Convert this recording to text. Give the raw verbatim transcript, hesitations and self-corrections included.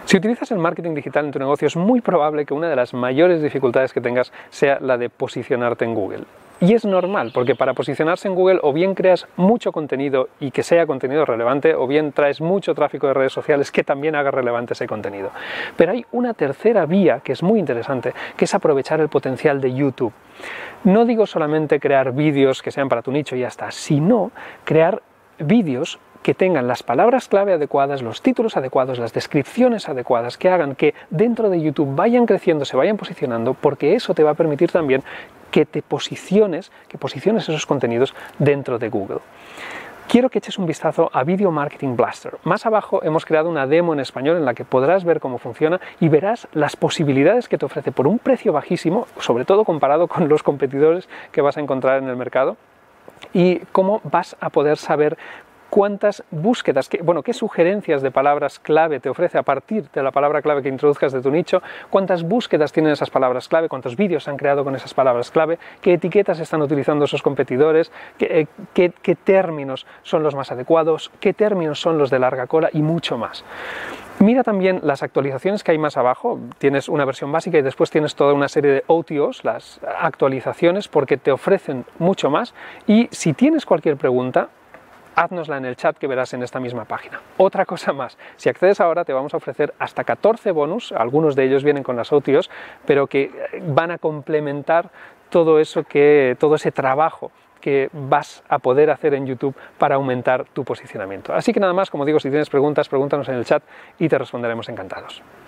Si utilizas el marketing digital en tu negocio, es muy probable que una de las mayores dificultades que tengas sea la de posicionarte en Google. Y es normal, porque para posicionarse en Google o bien creas mucho contenido y que sea contenido relevante, o bien traes mucho tráfico de redes sociales que también haga relevante ese contenido. Pero hay una tercera vía que es muy interesante, que es aprovechar el potencial de YouTube. No digo solamente crear vídeos que sean para tu nicho y ya está, sino crear vídeos que tengan las palabras clave adecuadas, los títulos adecuados, las descripciones adecuadas, que hagan que dentro de YouTube vayan creciendo, se vayan posicionando, porque eso te va a permitir también que te posiciones, que posiciones esos contenidos dentro de Google. Quiero que eches un vistazo a Video Marketing Blaster. Más abajo hemos creado una demo en español en la que podrás ver cómo funciona y verás las posibilidades que te ofrece por un precio bajísimo, sobre todo comparado con los competidores que vas a encontrar en el mercado, y cómo vas a poder saber cuántas búsquedas, qué, bueno, qué sugerencias de palabras clave te ofrece a partir de la palabra clave que introduzcas de tu nicho, cuántas búsquedas tienen esas palabras clave, cuántos vídeos se han creado con esas palabras clave, qué etiquetas están utilizando esos competidores, qué, qué, qué términos son los más adecuados, qué términos son los de larga cola y mucho más. Mira también las actualizaciones que hay más abajo. Tienes una versión básica y después tienes toda una serie de O T Os, las actualizaciones, porque te ofrecen mucho más. Y si tienes cualquier pregunta, háznosla en el chat que verás en esta misma página. Otra cosa más, si accedes ahora te vamos a ofrecer hasta catorce bonus, algunos de ellos vienen con las O T Os, pero que van a complementar todo eso que, todo ese trabajo que vas a poder hacer en YouTube para aumentar tu posicionamiento. Así que nada más, como digo, si tienes preguntas, pregúntanos en el chat y te responderemos encantados.